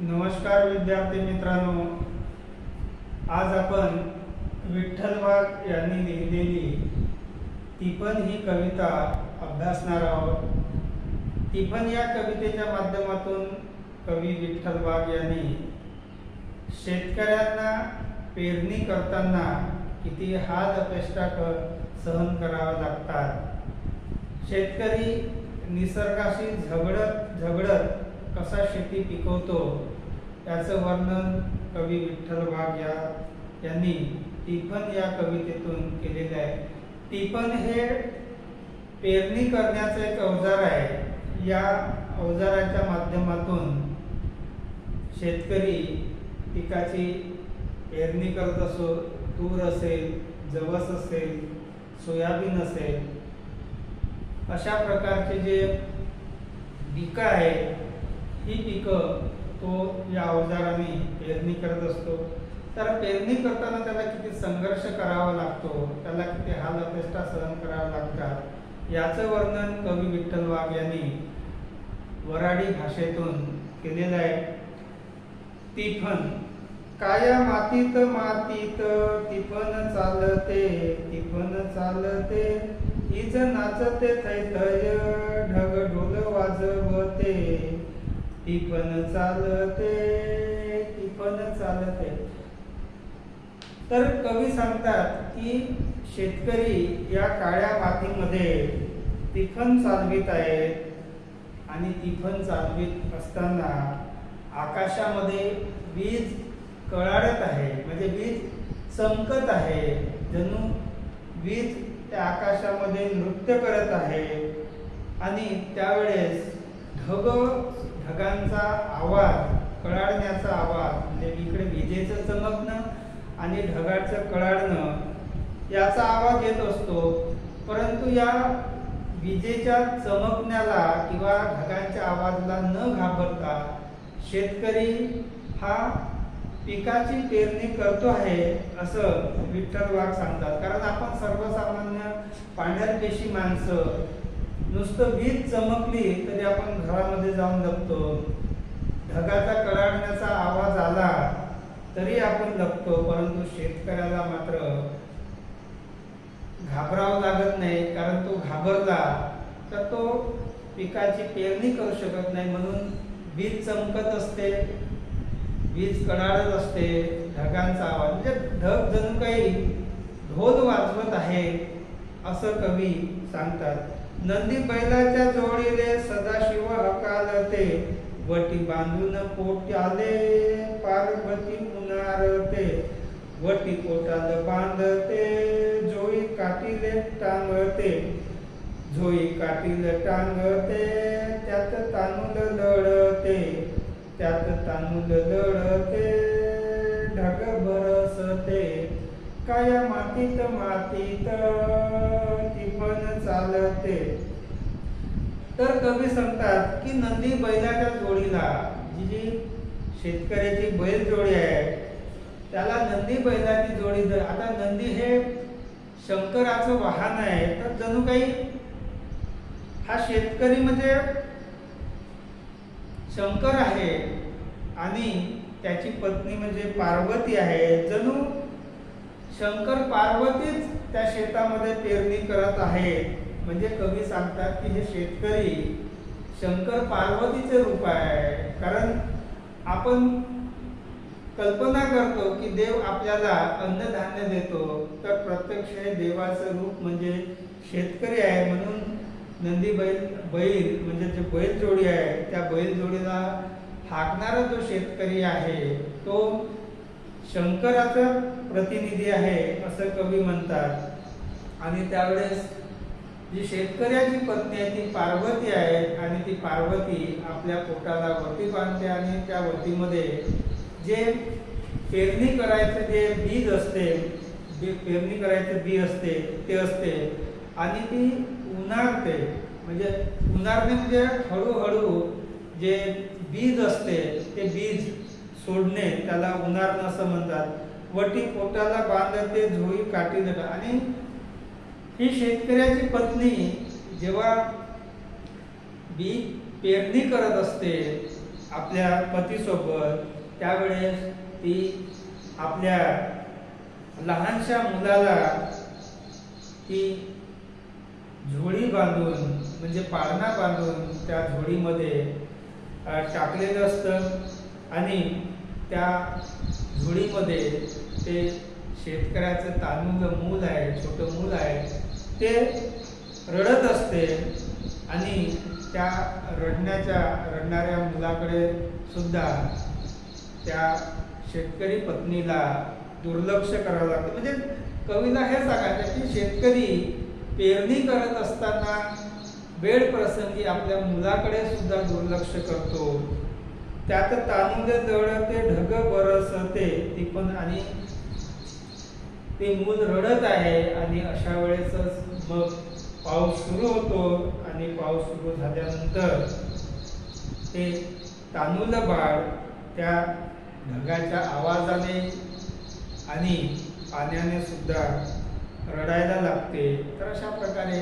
नमस्कार विद्यार्थी मित्रांनो, आज आपण विठ्ठल वाघ यांनी लिहिलेली ती पण ही कविता अभ्यासणार आहोत। ती पण या कवितेच्या माध्यमातून कवी विठ्ठल वाघ यांनी शेतकऱ्यांना पेरणी करताना किती हाल अपेष्टा सहन करावे लागतात, शेतकरी निसर्गाशी झगडत कसा शेती पिकवतो याचं वर्णन कवी विठ्ठल वाघ यांनी टिपण या कवितेतून केलेले आहे। टिपण हे पेरणी करण्याचे एक अवजार आहे। या अवजाराच्या माध्यमातून शेतकरी पिकाची पेरणी करत असो, तूर असेल, जवस असेल, सोयाबीन असेल, अशा प्रकारचे जे पिकं आहे ही पिकं तो या अवजाराने पेरणी करत असतो। तर पेरणी करताना त्याला किती संघर्ष करावा लागतो, त्याला किती हाल अपेष्टा सहन करावे लागतात याचं वर्णन कवी विठ्ठल वाघ यांनी वऱ्हाडी भाषेतून केलेलं आहे। टिपण काया मातीत मातीत टिपण चालते, टिपण चालते, इज नाचते थै थय, ढग ढोल वाजवते, टिपण चालते, टिपण चालते। तर कवी सांगतात की शेतकरी या काळ्या मातीमध्ये टिपण चालवित आहेत आणि टिपण चालवित असताना आकाशामध्ये वीज कळाडत आहे, म्हणजे वीज चमकत आहे, जणू वीज त्या आकाशामध्ये नृत्य करत आहे। आणि त्यावेळेस ढगांचा आवाज, कळाडण्याचा आवाज, म्हणजे इकडे विजेचं चमकणं आणि ढगाचं कळाडणं याचा आवाज येत असतो। परंतु या विजेच्या चमकण्याला किंवा ढगांच्या आवाजाला न घाबरता शेतकरी हा पिकाची पेरणी करतो आहे असं विठ्ठल वाघ सांगतात। कारण आपण सर्वसामान्य पांढरपेशी माणसं नुसतं वीज चमकली तरी आपण घरामध्ये जाऊन लपतो, ढगाचा कडाडण्याचा आवाज आला तरी आपण लपतो, परंतु शेतकऱ्याला मात्र घाबरावं लागत नाही। कारण तो घाबरला तर तो पिकाची पेरणी करू शकत नाही। म्हणून वीज चमकत असते, वीज कडाडत असते, ढगांचा आवाज, म्हणजे ढग जणू काही ढोल वाजवत आहे असं कवी सांगतात। नंदी बैलाच्या जोडीले सदाशिव हकालते, वटी बांधून पोट्याले पार्वती पुनारते, वटी पोटाला बांधते, जोई काठीले टांगते, जोई काठीले टांगते, त्यात तांदूळ लढते, त्यात तांदूळ लढते, ढग बरसते, काया मातीत मातीत टिपण चालते। तर कवी सांगतात की नंदी बैलाच्या जोडीला, जी शेतकऱ्याची बैल जोडी आहे त्याला नंदी बैलाची जोडी, आता नंदी हे शंकराचं वाहन आहे, तर जणू काही हा शेतकरी म्हणजे शंकर आहे आणि त्याची पत्नी म्हणजे पार्वती आहे। जणू शंकर पार्वतीच त्या शेतामध्ये पेरणी करत आहे। म्हणजे कवी सांगतात की हे शेतकरी शंकर पार्वतीचे रूप आहे। कारण आपण कल्पना करतो की देव आपल्याला अन्नधान्य देतो, तर प्रत्यक्ष हे देवाचं रूप म्हणजे शेतकरी आहे। म्हणून नंदी बैल म्हणजे जे बैल जोडी आहे त्या बैल जोडीला हाकणारा जो शेतकरी आहे तो शंकराचा प्रतिनिधी आहे असं कवी म्हणतात। आणि त्यावेळेस जी शेतकऱ्याची पत्नी आहे ती पार्वती आहे आणि ती पार्वती आपल्या पोटाला वटी बांधते आणि त्या वटीमध्ये जे पेरणी करायचं जे बीज असते, पेरणी करायचं बी असते ते असते आणि ती उन्हाळते, म्हणजे उन्हाळणे म्हणजे हळूहळू जे बीज असते ते बीज सोडणे त्याला उन्हाळणं असं म्हणतात। वटी पोटाला बांधते, झोळी काठी देतात। आणि ही शेतकऱ्याची पत्नी जेव्हा बी पेरणी करत असते आपल्या पतीसोबत, त्यावेळेस ती आपल्या लहानशा मुलाला ती झोळी बांधून म्हणजे पाळणा बांधून त्या झोळीमध्ये टाकलेलं असतं आणि त्या झोळीमध्ये ते शेतकऱ्याचं तान्हुलं मूल आहे, छोटं मूल आहे, ते रडत असते आणि त्या रडणाऱ्या मुलाकडे सुद्धा त्या शेतकरी पत्नीला दुर्लक्ष करावं लागतं. म्हणजे कवीला हे सांगायचं की शेतकरी पेरणी करत असताना वेळ प्रसंगी आपल्या मुलाकडे सुद्धा दुर्लक्ष करतो. त्यात तांदूळ दळते ढग बरसते, ती पण आणि ते मूल रडत आहे आणि अशा वेळेसच मग पाऊस सुरू होतो आणि पाऊस सुरू झाल्यानंतर ते तांदूळ बाळ त्या ढगाच्या आवाजाने आणि पाण्याने सुद्धा रडायला लागते. तर अशा प्रकारे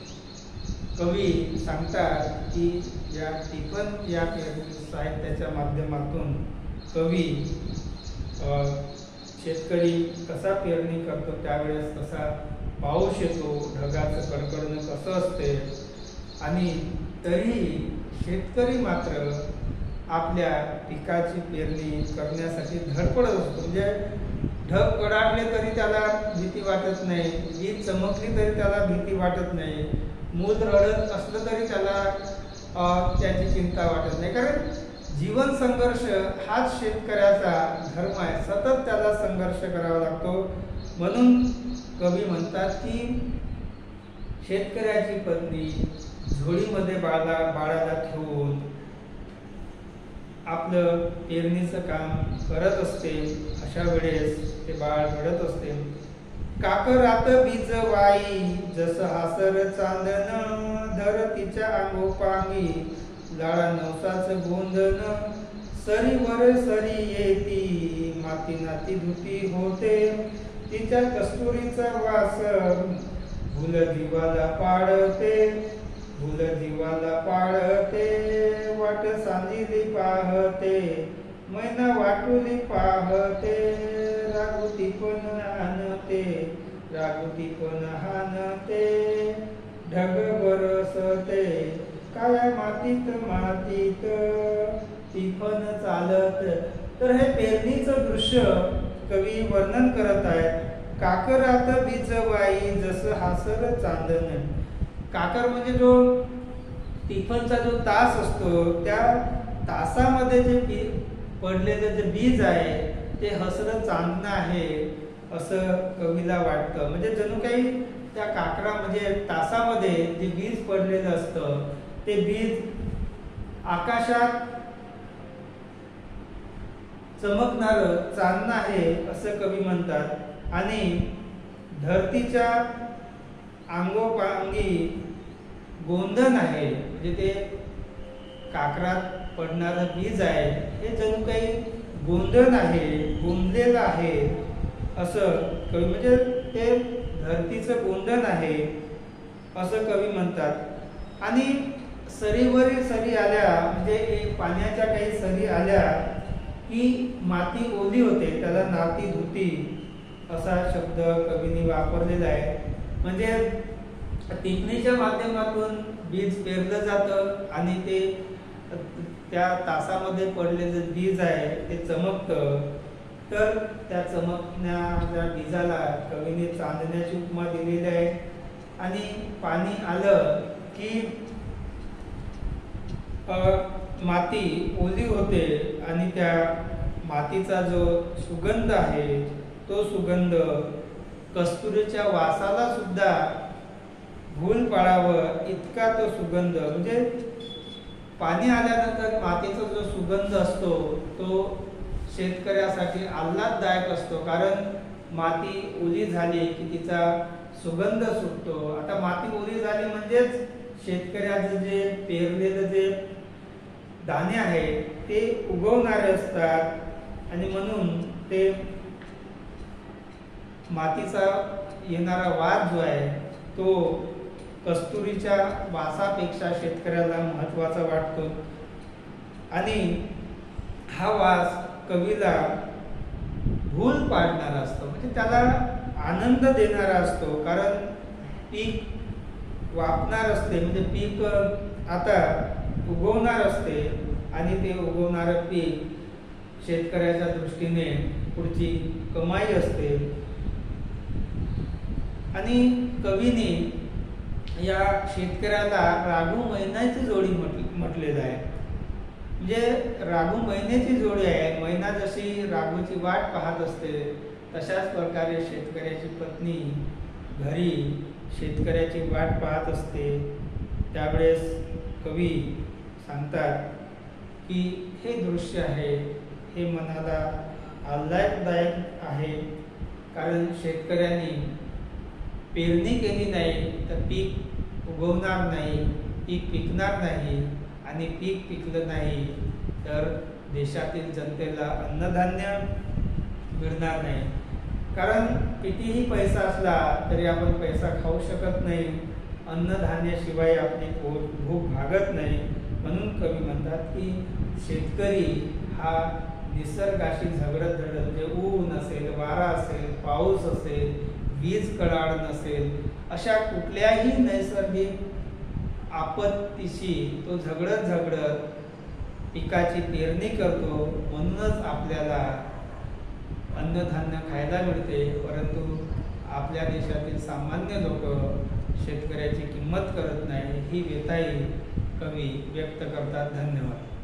कवी सांगतात की या टिपण या साहित्याच्या माध्यमातून कवी शेतकरी कसा पेरणी करतो, त्यावेळेस कसा पाऊस येतो, ढगाचं कडकडणं कसं असते आणि तरीही शेतकरी मात्र आपल्या पिकाची पेरणी करण्यासाठी धडपडत असतो. म्हणजे ढग कडाडले तरी त्याला भीती वाटत नाही, वीज चमकली तरी त्याला भीती वाटत नाही, मूल रडत असलं तरी त्याला त्याची चिंता वाटत नाही. कारण जीवन संघर्ष हाच शेतकऱ्याचा धर्म आहे, सतत त्याला संघर्ष करावा लागतो. म्हणून कवी म्हणतात की शेतकऱ्याची पत्नी झोळीमध्ये बाळाला ठेवून आपलं पेरणीचं काम करत असते. अशा वेळेस ते बाळ रडत असते. काकरात बीज वाई जसं हासर चांदण, धरतीच्या अंगोपांगी लाळा नवसाचं गोंधन, सरीवर सरी येती माती नाती धुती होते, तिच्या कस्तुरीचा वास भूल जीवाला पाडते, भूल जीवाला पाडते, वाट सांदिली पाहते, मैना वाटुली पाहते, रागुती पण आणते, रागुती पण हानते, ढग बरसते काया मातीत मातीत ती पण चालत. तर हे पेरणीचं दृश्य कवी वर्णन करत आहेत. काकरात बीजवाई जसं हासर चांदण. काकर म्हणजे जो टिफनचा जो तास असतो, त्या तासामध्ये जे पडलेलं जे बीज आहे ते हसरं चांदणं आहे असं कवीला वाटतं. म्हणजे जणू काही त्या काकरा म्हणजे तासामध्ये जे बीज पडलेलं असतं ते बीज आकाशात चमकणारं चांदणं आहे असं कवी म्हणतात. आणि धरतीच्या अंगोपांगी गोंधन आहे, म्हणजे ते काकरात पडणारं बीज आहे हे जणू काही गोंधन आहे, गोंधलेलं आहे असं कवी, म्हणजे ते धरतीचं गोंधन आहे असं कवी म्हणतात. आणि सरीवरील सरी आल्या म्हणजे पाण्याच्या काही सरी आल्या की माती ओली होते, त्याला नाती धुती असा शब्द कवींनी वापरलेला आहे. म्हणजे टिपणीच्या माध्यमातून बीज पेरलं जातं आणि ते त्या तासामध्ये पडलेलं बीज आहे ते चमकतं. तर त्या चमकणाऱ्या बीजाला कवीने चांदण्याची उपमा दिलेली आहे. आणि पाणी आलं की माती ओली होते आणि त्या मातीचा जो सुगंध आहे तो सुगंध कस्तुरीच्या वासाला सुद्धा भूल पाळावं इतका तो सुगंध, म्हणजे पाणी आल्यानंतर मातीचा जो सुगंध असतो तो शेतकऱ्यासाठी आल्हाददायक असतो. कारण माती ओली झाली की तिचा सुगंध सुटतो. आता माती ओली झाली म्हणजेच शेतकऱ्याचं जे पेरलेलं जे दाणे आहेत ते उगवणारे असतात आणि म्हणून ते मातीचा येणारा वास जो आहे तो कस्तुरीच्या वासापेक्षा शेतकऱ्याला महत्त्वाचा वाटतो. आणि हा वास कवीला भूल पाडणारा असतो, म्हणजे त्याला आनंद देणारा असतो. कारण पीक वापणार असते, म्हणजे पीक आता उगवणार असते आणि ते उगवणारं पीक शेतकऱ्याच्या दृष्टीने पुढची कमाई असते. आणि कवीने या शेतकऱ्याला रागू मैनाची जोडी म्हटलेलं आहे. म्हणजे रागू मैनेची जोडी आहे. मैना जशी रागूची वाट पाहत असते, तशाच प्रकारे शेतकऱ्याची पत्नी घरी शेतकऱ्याची वाट पाहत असते. त्यावेळेस कवी सांगतात की हे दृश्य आहे, हे मनाला आल्हाददायक आहे. कारण शेतकऱ्यांनी पेरणी केली नाही तर पीक उगवणार नाही, पीक पिकणार नाही, आणि पीक पिकलं नाही तर देशातील जनतेला अन्नधान्य मिळणार नाही. कारण कितीही पैसा असला तरी आपण पैसा खाऊ शकत नाही, अन्नधान्याशिवाय आपली भूक भागत नाही. म्हणून कवी म्हणतात की शेतकरी हा निसर्गाशी झगडत झगडत, म्हणजे ऊन असेल, वारा असेल, पाऊस असेल, वीज कडाड नसेल, अशा कुठल्याही नैसर्गिक आपत्तीशी तो झगडत झगडत पिकाची पेरणी करतो. म्हणूनच आपल्याला अन्नधान्य खायला मिळते. परंतु आपल्या देशातील सामान्य लोक शेतकऱ्याची किंमत करत नाही, ही व्यथाही कवी व्यक्त करतात. धन्यवाद.